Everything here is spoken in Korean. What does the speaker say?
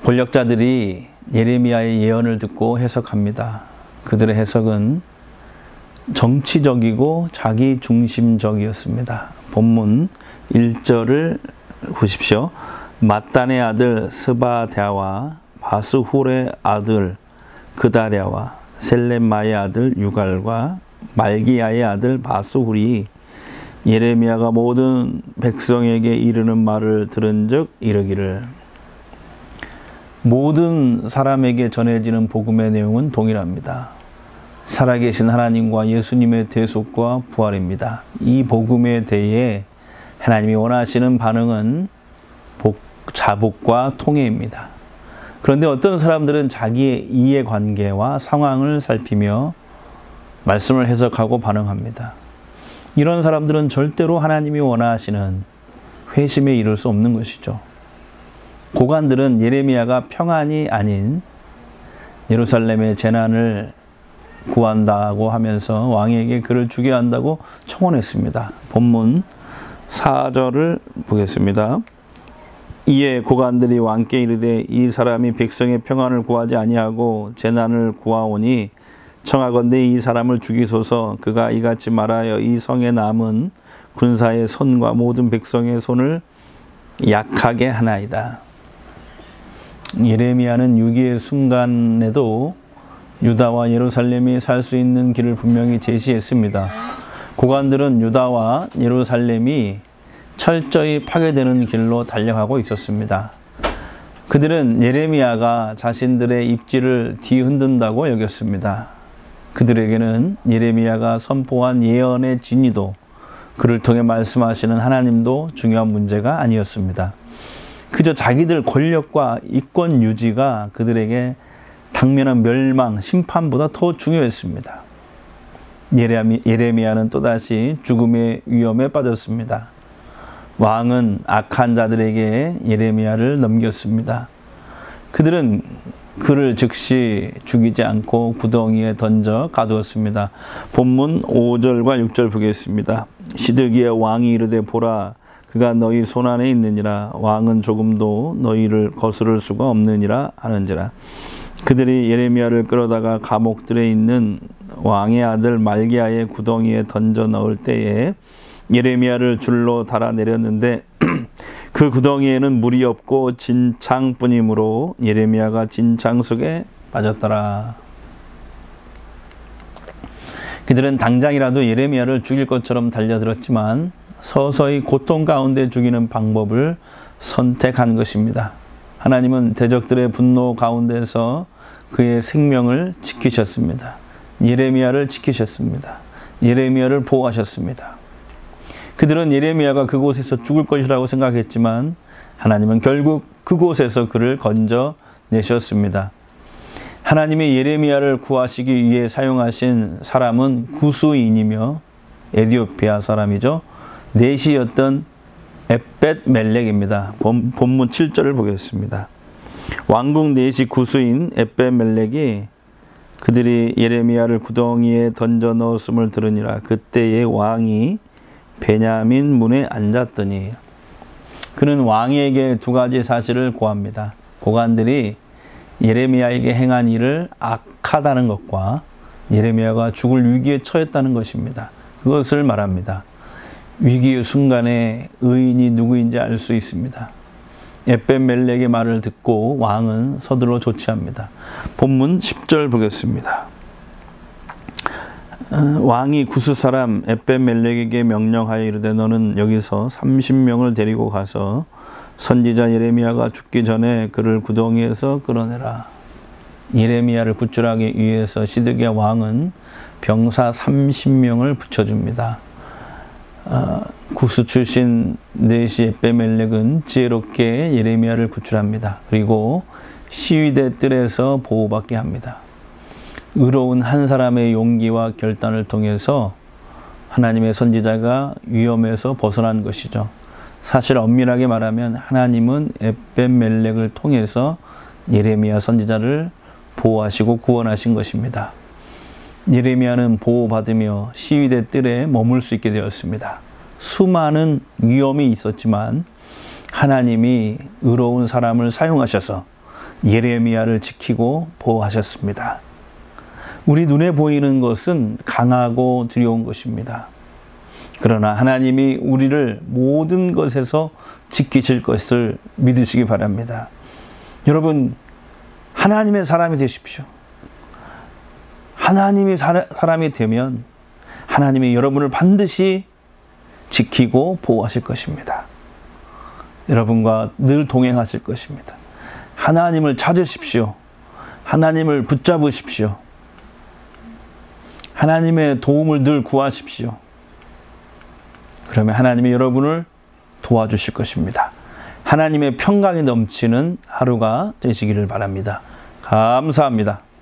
권력자들이 예레미야의 예언을 듣고 해석합니다. 그들의 해석은 정치적이고 자기 중심적이었습니다. 본문 1절을 보십시오. mattan의 아들 스바랴와 바스훌의 아들 그다랴와 셀레마의 아들 유갈과 말기야의 아들 바스훌이 예레미야가 모든 백성에게 이르는 말을 들은즉 이르기를. 모든 사람에게 전해지는 복음의 내용은 동일합니다. 살아계신 하나님과 예수님의 대속과 부활입니다. 이 복음에 대해 하나님이 원하시는 반응은 자복과 통회입니다. 그런데 어떤 사람들은 자기의 이해관계와 상황을 살피며 말씀을 해석하고 반응합니다. 이런 사람들은 절대로 하나님이 원하시는 회심에 이를 수 없는 것이죠. 고관들은 예레미야가 평안이 아닌 예루살렘의 재난을 구한다고 하면서 왕에게 그를 죽여야 한다고 청원했습니다. 본문 4절을 보겠습니다. 이에 고관들이 왕께 이르되 이 사람이 백성의 평안을 구하지 아니하고 재난을 구하오니 청하건대 이 사람을 죽이소서. 그가 이같이 말하여 이 성에 남은 군사의 손과 모든 백성의 손을 약하게 하나이다. 예레미야는 위기의 순간에도 유다와 예루살렘이 살 수 있는 길을 분명히 제시했습니다. 고관들은 유다와 예루살렘이 철저히 파괴되는 길로 달려가고 있었습니다. 그들은 예레미야가 자신들의 입지를 뒤흔든다고 여겼습니다. 그들에게는 예레미야가 선포한 예언의 진위도 그를 통해 말씀하시는 하나님도 중요한 문제가 아니었습니다. 그저 자기들 권력과 이권 유지가 그들에게 당면한 멸망, 심판보다 더 중요했습니다. 예레미야는 또다시 죽음의 위험에 빠졌습니다. 왕은 악한 자들에게 예레미야를 넘겼습니다. 그들은 그를 즉시 죽이지 않고 구덩이에 던져 가두었습니다. 본문 5절과 6절 보겠습니다. 시드기야 왕이 이르되 보라 그가 너희 손안에 있느니라. 왕은 조금도 너희를 거스를 수가 없느니라 하는지라. 그들이 예레미야를 끌어다가 감옥들에 있는 왕의 아들 말기야의 구덩이에 던져 넣을 때에 예레미야를 줄로 달아내렸는데 그 구덩이에는 물이 없고 진창뿐이므로 예레미야가 진창 속에 빠졌더라. 그들은 당장이라도 예레미야를 죽일 것처럼 달려들었지만 서서히 고통 가운데 죽이는 방법을 선택한 것입니다. 하나님은 대적들의 분노 가운데서 그의 생명을 지키셨습니다. 예레미야를 지키셨습니다. 예레미야를 보호하셨습니다. 그들은 예레미야가 그곳에서 죽을 것이라고 생각했지만 하나님은 결국 그곳에서 그를 건져내셨습니다. 하나님이 예레미야를 구하시기 위해 사용하신 사람은 구스인이며 에티오피아 사람이죠. 넷이었던 에벳멜렉입니다. 본문 7절을 보겠습니다. 왕궁 넷이 구스인 에벳멜렉이 그들이 예레미야를 구덩이에 던져 넣었음을 들으니라. 그때의 왕이 베냐민 문에 앉았더니. 그는 왕에게 두 가지 사실을 고합니다. 고관들이 예레미야에게 행한 일을 악하다는 것과 예레미야가 죽을 위기에 처했다는 것입니다. 그것을 말합니다. 위기의 순간에 의인이 누구인지 알 수 있습니다. 에벳멜렉의 말을 듣고 왕은 서둘러 조치합니다. 본문 10절 보겠습니다. 왕이 구스 사람 에벳멜렉에게 명령하여 이르되 너는 여기서 30명을 데리고 가서 선지자 예레미야가 죽기 전에 그를 구덩이에서 끌어내라. 예레미야를 구출하기 위해서 시드기야 왕은 병사 30명을 붙여줍니다. 구스 출신 넷이 에벳멜렉은 지혜롭게 예레미야를 구출합니다. 그리고 시위대 뜰에서 보호받게 합니다. 의로운 한 사람의 용기와 결단을 통해서 하나님의 선지자가 위험에서 벗어난 것이죠. 사실 엄밀하게 말하면 하나님은 에벳멜렉을 통해서 예레미야 선지자를 보호하시고 구원하신 것입니다. 예레미야는 보호받으며 시위대 뜰에 머물 수 있게 되었습니다. 수많은 위험이 있었지만 하나님이 의로운 사람을 사용하셔서 예레미야를 지키고 보호하셨습니다. 우리 눈에 보이는 것은 강하고 두려운 것입니다. 그러나 하나님이 우리를 모든 것에서 지키실 것을 믿으시기 바랍니다. 여러분, 하나님의 사람이 되십시오. 하나님이 사람이 되면 하나님이 여러분을 반드시 지키고 보호하실 것입니다. 여러분과 늘 동행하실 것입니다. 하나님을 찾으십시오. 하나님을 붙잡으십시오. 하나님의 도움을 늘 구하십시오. 그러면 하나님이 여러분을 도와주실 것입니다. 하나님의 평강이 넘치는 하루가 되시기를 바랍니다. 감사합니다.